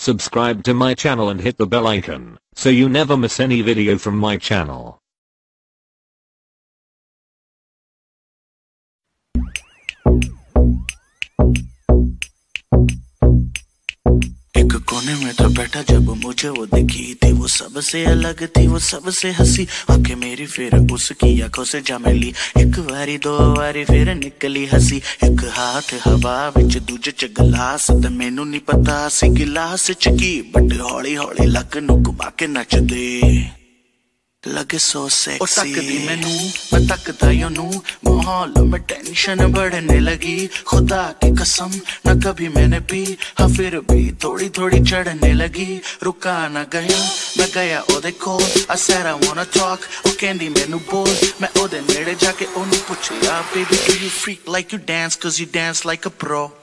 subscribe to my channel and hit the bell icon so you never miss any video from my channel. एक कोने में था बैठा जब मुझे वो दिखी थी, वो सबसे अलग थी, वो सबसे हंसी, आंखें मेरी फिर उसकी आंखों से जा मिली, एक बारी दो बारी फिर निकली हंसी, एक हाथ हवा विच दूजे च गिलास, ते मैनू नहीं पता सी गिलास च की, बट हौली हौली लक नू घुमा के नचदे लगे सो सेक्सी। ओ तकदी मैनू मैं तकदा योनू, माहौल में टेंशन बढ़ने लगी, खुदा की कसम न कभी मैंने पी, हाँ फिर भी थोड़ी थोड़ी चढ़ने लगी, रुका न गया मैं गया ओदे कोल, I said I wanna talk, ओ कहंदी मैनू बोल, मैं ओदे नेड़े जाके ओनू पुछया, baby do you freak like you dance cause you dance like a pro।